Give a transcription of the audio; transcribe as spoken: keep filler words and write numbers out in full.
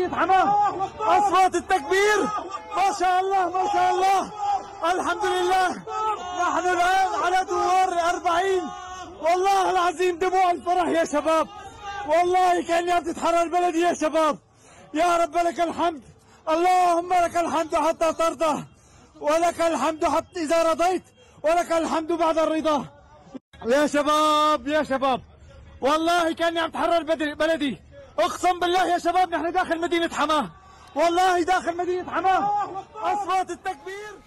مدينة حماه. أصوات التكبير ما شاء الله ما شاء الله. الحمد لله نحن الآن على دوار أربعين. والله العظيم دموع الفرح يا شباب، والله كأنها بتتحرر بلدي يا شباب. يا رب لك الحمد، اللهم لك الحمد حتى ترضى، ولك الحمد حتى إذا رضيت، ولك الحمد بعد الرضا. يا شباب يا شباب والله كأني عم تحرر بلدي، اقسم بالله يا شباب نحن داخل مدينة حماه، والله داخل مدينة حماه. أصوات التكبير